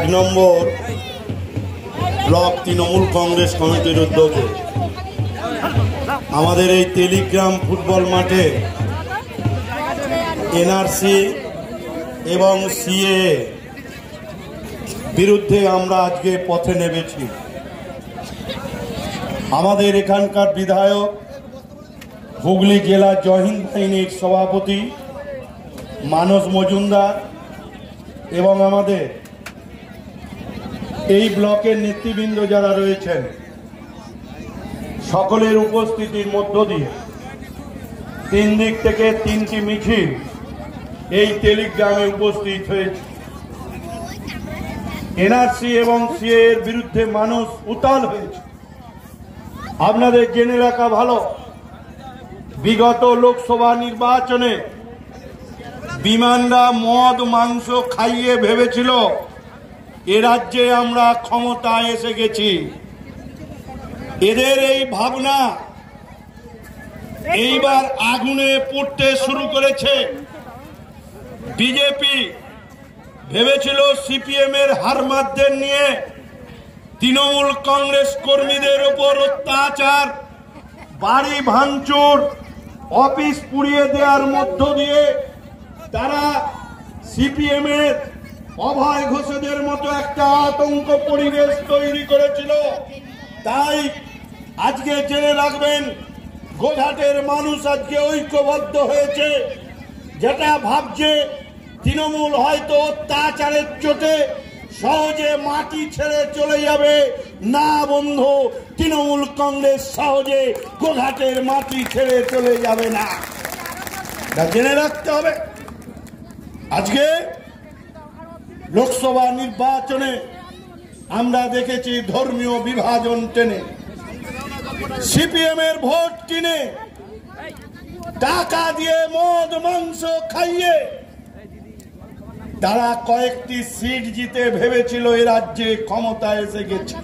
এক নম্বর ব্লক তৃণমূল কংগ্রেস কমিটির উদ্যোগে আমাদের এই টেলিগ্রাম ফুটবল মাঠে এনআরসি এবং সিএ বিরুদ্ধে আমরা আজকে পথে নেমেছি। আমাদের এখানকার বিধায়ক, হুগলি জেলা জয়হিন্দ বাহিনীর সভাপতি মানস মজুমদার এবং আমাদের এই ব্লকের নেতৃবৃন্দ যারা রয়েছেন সকলের উপস্থিতির মধ্য দিয়ে তিন দিক থেকে তিনটি মিছিল এই টেলিগ্রামে উপস্থিত হয়েছে। এনআরসি এবং সিএ এর বিরুদ্ধে মানুষ উত্তাল হয়েছে। আপনাদের জেনে রাখা ভালো, বিগত লোকসভা নির্বাচনে বিমানরা মদ মাংস খাইয়ে ভেবেছিল এ রাজ্যে আমরা ক্ষমতায় এসে গেছি। এদের এই ভাবনা এইবার আগুনে পুড়তে শুরু করেছে। বিজেপি ভেবেছিল সিপিএম এর হারমাতদের নিয়ে তৃণমূল কংগ্রেস কর্মীদের উপর অত্যাচার, বাড়ি ভাঙচুর, অফিস পুড়িয়ে দেওয়ার মধ্য দিয়ে তারা সিপিএম এর অভয় ঘোষদের মতো একটা আতঙ্ক পরিবেশ তৈরি করেছিল। তাই আজকে জেনে রাখবেন, গোঘাটের মানুষ আজকে ঐক্যবদ্ধ হয়েছে। যেটা ভাবছে তৃণমূল হয়তো অত্যাচারের চোটে সহজে মাটি ছেড়ে চলে যাবে, না বন্ধু, তৃণমূল কংগ্রেস সহজে গোঘাটের মাটি ছেড়ে চলে যাবে না, জেনে রাখতে হবে। আজকে লোকসভা নির্বাচনে আমরা দেখেছি ধর্মীয় বিভাজন টেনে সিপিএম এর ভোট কিনে টাকা দিয়ে মদ মাংস খাইয়ে তারা কয়েকটি সিট জিতে ভেবেছিল এ রাজ্যে ক্ষমতায় এসে গেছে,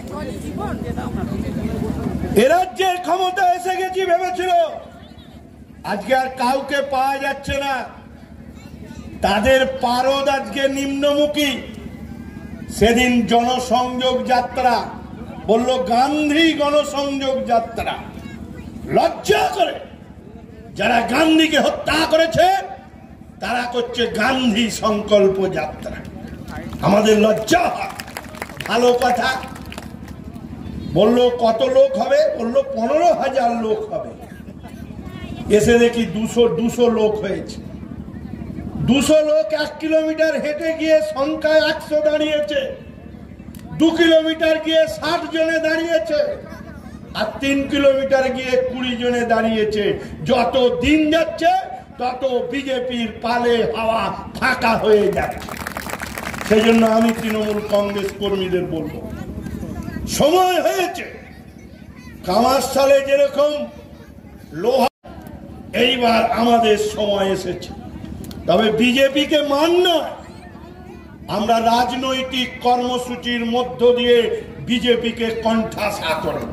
এ রাজ্যে ক্ষমতা এসে গেছি ভেবেছিল। আজকে আর কাউকে পাওয়া যাচ্ছে না। তাদের পারদ আজকে নিম্নমুখী। সেদিন জনসংযোগ যাত্রা বলল গান্ধী গণসংযোগ যাত্রা। লজ্জা করে যারা গান্ধীকে হত্যা করেছে তারা করছে গান্ধী সংকল্প যাত্রা। আমাদের লজ্জা হয়। ভালো কথা বলল, কত লোক হবে? বলল 15,000 লোক হবে। এসে দেখি 200 লোক হয়েছে। 200 লোক 1 কিলোমিটার হেঁটে গিয়ে সংখ্যায় 100 দাঁড়িয়েছে, 2 কিলোমিটার গিয়ে 60 জনে দাঁড়িয়েছে, আর 3 কিলোমিটার গিয়ে 20 জনে দাঁড়িয়েছে। যত দিন যাচ্ছে তত বিজেপির পালে হাওয়া ফাঁকা হয়ে যাচ্ছে। সেই জন্য আমি তৃণমূল কংগ্রেস কর্মীদের বলবো, সময় হয়েছে। কামারশালে যেরকম লোহা, এইবার আমাদের সময় এসেছে। তবে বিজেপিকে মান নয়, আমরা রাজনৈতিক কর্মসূচির মধ্য দিয়ে বিজেপিকে কণ্ঠাসা করব।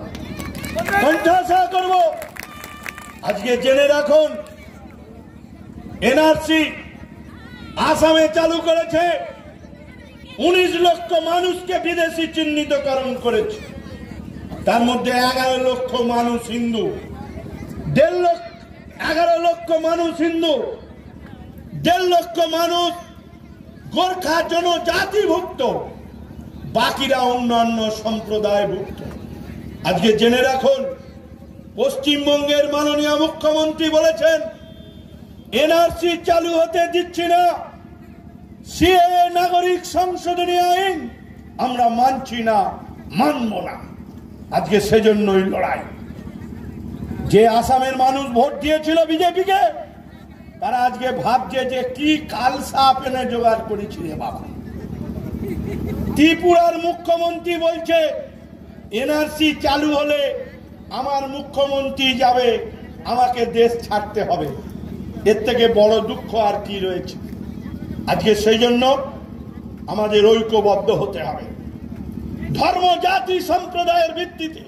আজকে জেনে রাখুন, এনআরসি আসামে চালু করেছে, 19 লক্ষ মানুষকে বিদেশি চিহ্নিতকরণ করেছে। তার মধ্যে 11 লক্ষ মানুষ হিন্দু, 11 লক্ষ মানুষ হিন্দু, 1.5 লক্ষ মানুষ গোর্খা জনজাতিভুক্ত, বাকিরা অন্যান্য সম্প্রদায়ভুক্ত। আজকে জেনে রাখুন, পশ্চিমবঙ্গের মাননীয় মুখ্যমন্ত্রী বলেছেন এনআরসি চালু হতে দিচ্ছি না, সিএএ নাগরিক সংশোধনী আইন আমরা মানছি না, মানব না। আজকে সেজন্যই লড়াই। যে আসামের মানুষ ভোট দিয়েছিল বিজেপিকে, তারা আজকে ভাবছে যে কি কালসা পেনে জোগাড় করেছি রে বাবা। ত্রিপুরার মুখ্যমন্ত্রী বলছে এনআরসি চালু হলে আমার মুখ্যমন্ত্রী যাবে, আমাকে দেশ ছাড়তে হবে। এর থেকে বড় দুঃখ আর কি রয়েছে? আজকে সেই জন্য আমাদের ঐক্যবদ্ধ হতে হবে। ধর্ম, জাতি, সম্প্রদায়ের ভিত্তিতে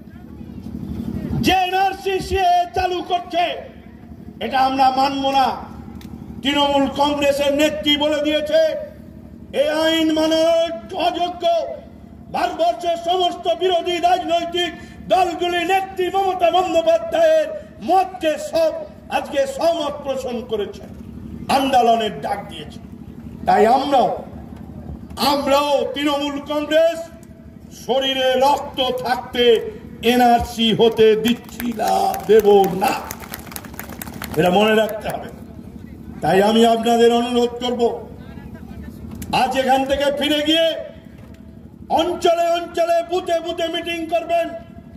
যে এনআরসি চালু করছে এটা আমরা মানব না। তৃণমূল কংগ্রেসের নেত্রী বলে দিয়েছে এই আইন মানার অযোগ্য। ভারতবর্ষের সমস্ত বিরোধী রাজনৈতিক দলগুলি নেত্রী মমতা বন্দ্যোপাধ্যায়ের মতকে সব আজকে সহমত পোষণ করেছে, আন্দোলনের ডাক দিয়েছে। তাই আমরাও তৃণমূল কংগ্রেস শরীরে রক্ত থাকতে এনআরসি হতে দিচ্ছি না, দেব না, এটা মনে রাখতে হবে। তাই আমি আপনাদের অনুরোধ করব, আজ এখান থেকে ফিরে গিয়ে অঞ্চলে অঞ্চলে বুথে বুথে মিটিং করবেন।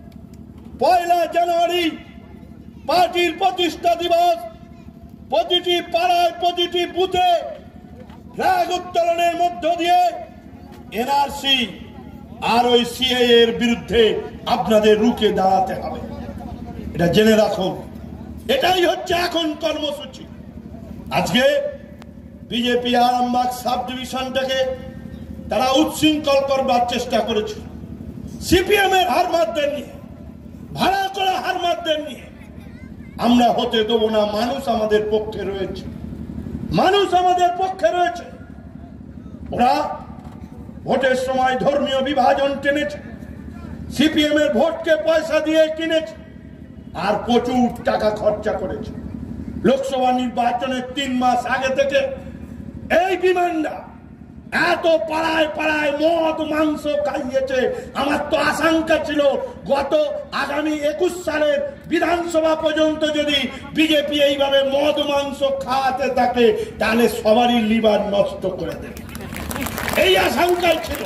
1 জানুয়ারি পার্টির প্রতিষ্ঠা দিবস, প্রতিটি পাড়ায় প্রতিটি বুথে ফ্ল্যাগ উত্তোলনের মধ্য দিয়ে এনআরসি আর ওই সিএএ এর বিরুদ্ধে আপনাদের রুখে দাঁড়াতে হবে, এটা জেনে রাখুন। এটাই হচ্ছে এখন কর্মসূচি। আজকে বিজেপি আরামবাগ সাব ডিভিশনটাকে তারা উচ্ছৃঙ্খল করবার চেষ্টা করেছে, সিপিএম এর হারমাতদের নিয়ে, ভাড়া করা হারমাতদের নিয়ে। আমরা হতে দেব না। মানুষ আমাদের পক্ষে রয়েছে, মানুষ আমাদের পক্ষে রয়েছে। ওরা ভোটের সময় ধর্মীয় বিভাজন টেনেছে, সিপিএম এর ভোটকে পয়সা দিয়ে কিনেছে, আর প্রচুর টাকা খরচা করেছে। লোকসভা নির্বাচনের 3 মাস আগে থেকে এই বিমানটা এত পাড়ায় পাড়ায় মদ মাংস খাইয়েছে। আমার তো আশঙ্কা ছিল গত আগামী 21 সালের বিধানসভা পর্যন্ত যদি বিজেপি এইভাবে মদ মাংস খাওয়াতে থাকে তাহলে সবারই লিভার নষ্ট করে দেবে, এই আশঙ্কাই ছিল।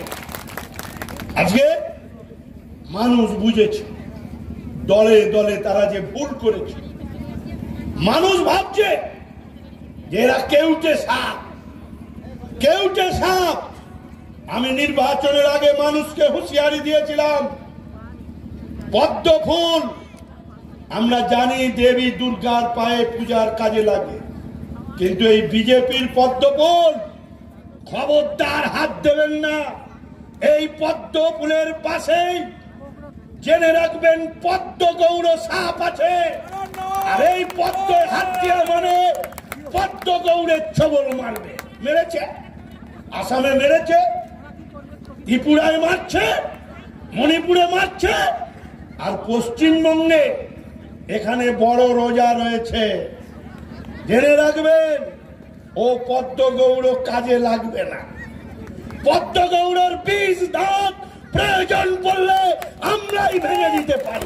আজকে মানুষ বুঝেছে দলে দলে তারা যে ভুল করেছে। মানুষ ভাবছে যে এরা কেউটে সাপ, কেউটে সাপ। আমি নির্বাচনের আগে মানুষকে হুঁশিয়ারি দিয়েছিলাম, পদ্ম ফুল আমরা জানি দেবী দুর্গার পায়ে পূজার কাজে লাগে, কিন্তু এই বিজেপির পদ্ম ফুল খবরদার হাত দেবেন না। এই পদ্ম ফুলের পাশেই জেনে রাখবেন পদ্ম গৌর সাপ আছে, আর এই পদ্ম হাত দিয়া মানে পদ্ম গৌরের ছবল মারবে। মেরেছে, আসামে মেরেছে, ত্রিপুরায় মারছে, মণিপুরে মারছে, আর পশ্চিমবঙ্গে এখানে বড় রোজা রয়েছে। জেনে রাখবেন ও পদ্ম গৌর কাজে লাগবে না। পদ্ম গৌরের বীজ দাঁত প্রয়োজন পড়লে আমরাই ভেঙে দিতে পারি।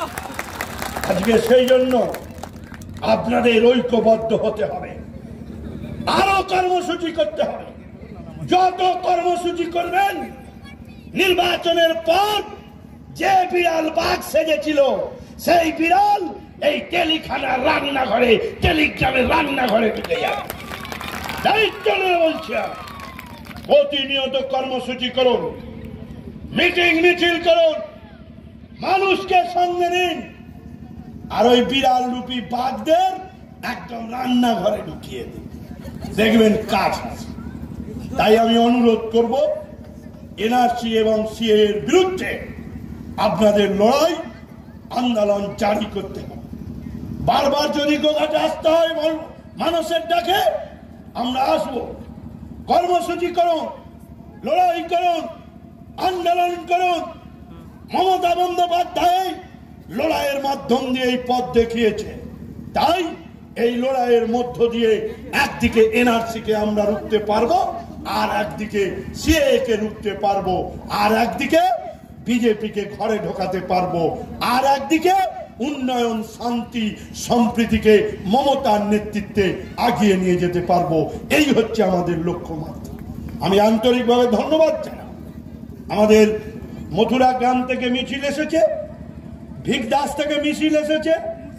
আজকে সেই জন্য আপনাদের ঐক্যবদ্ধ হতে হবে, আরো কর্মসূচি করতে হবে। যত কর্মসূচি করবেন, নির্বাচনের পর যে বিড়াল বাঘ সেজেছিল সেই বিড়াল এই টেলিখানার রান্নাঘরে, টেলিগ্রামের রান্নাঘরে ঢুকে যাবে। দায়িত্ব নিয়ে বলছি, প্রতিনিয়ত কর্মসূচি করুন, মিটিং মিছিল করুন, মানুষকে সঙ্গে নিন, আর ওই বিড়াল রূপী বাঘদের একদম রান্নাঘরে ঢুকিয়ে দিন, দেখবেন কাজ আছে। তাই আমি অনুরোধ করব, এনআরসি এবং সিএ এর বিরুদ্ধে আপনাদের লড়াই আন্দোলন জারি করতে হবে। বারবার যদি গোঘাটে আসতে হয় মানুষের ডাকে, আমরা আসবো। কর্মসূচি করুন, লড়াই করুন, আন্দোলন করুন। মমতা বন্দ্যোপাধ্যায় লড়াইয়ের মাধ্যম দিয়ে এই পথ দেখিয়েছে। তাই এই লড়াইয়ের মধ্য দিয়ে একদিকে এনআরসি কে আমরা রুখতে পারবো, আর একদিকে সিএএ কে রুখতে পারবো, আর একদিকে বিজেপি কে ঘরে ঢোকাতে পারবো, আর একদিকে উন্নয়ন, শান্তি, সম্প্রীতিকে মমতার নেতৃত্বে আগিয়ে নিয়ে যেতে পারবো। এই হচ্ছে আমাদের লক্ষ্যমাত্রা। আমি আন্তরিকভাবে ধন্যবাদ জানাই। আমাদের মথুরা গ্রাম থেকে মিছিল এসেছে, ভিকদাস থেকে মিছিল এসেছে,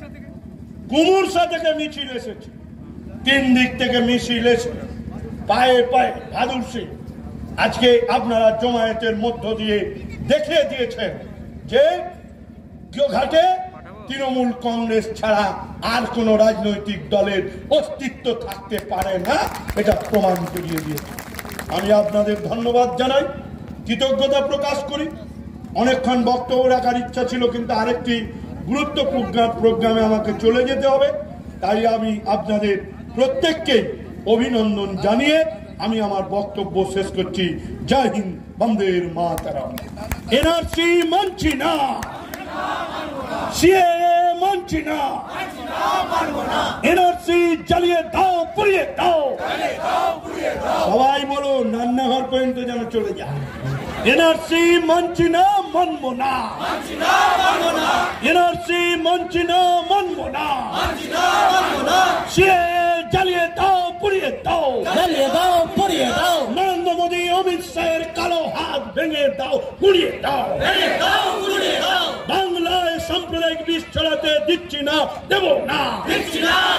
কুমুরসা থেকে মিছিল এসেছে, 3 দিক থেকে মিছিল এসেছে, পায়ে পায়ে ভাদুর সিং। আজকে আপনারা জমায়েতের মধ্য দিয়ে দেখিয়ে দিয়েছেন যে গোঘাটে তৃণমূল কংগ্রেস ছাড়া আর কোন রাজনৈতিক দলের অস্তিত্ব থাকতে পারে না, এটা প্রমাণ করিয়ে দিয়েছে। আমি আপনাদের ধন্যবাদ জানাই, কৃতজ্ঞতা প্রকাশ করি। অনেকক্ষণ বক্তব্য রাখার ইচ্ছা ছিল, কিন্তু আরেকটি গুরুত্বপূর্ণ প্রোগ্রামে আমাকে চলে যেতে হবে। তাই আমি আপনাদের প্রত্যেককে অভিনন্দন জানিয়ে আমি আমার বক্তব্য শেষ করছি। জয় হিন্দ, বন্দে মাতরম। এনআরসি মানছি না, সিএএ মানছি না, এনআরসি জ্বালিয়ে দাও, পুড়িয়ে দাও। সবাই বলো, রান্নাঘর পর্যন্ত যেন চলে যায়। এনআরসি মানছি না, মানবো না। এনআরসি মানছি না, মানবো না। সিএএ জ্বালিয়ে দাও, পুড়িয়ে দাও, জ্বালিয়ে দাও, পুড়িয়ে দাও। নরেন্দ্র মোদী, অমিত শাহের কালো হাত ভেঙে দাও, পুড়িয়ে দাও। বাংলায় সাম্প্রদায়িক বিষ ছড়াতে দিচ্ছি না, দেব না।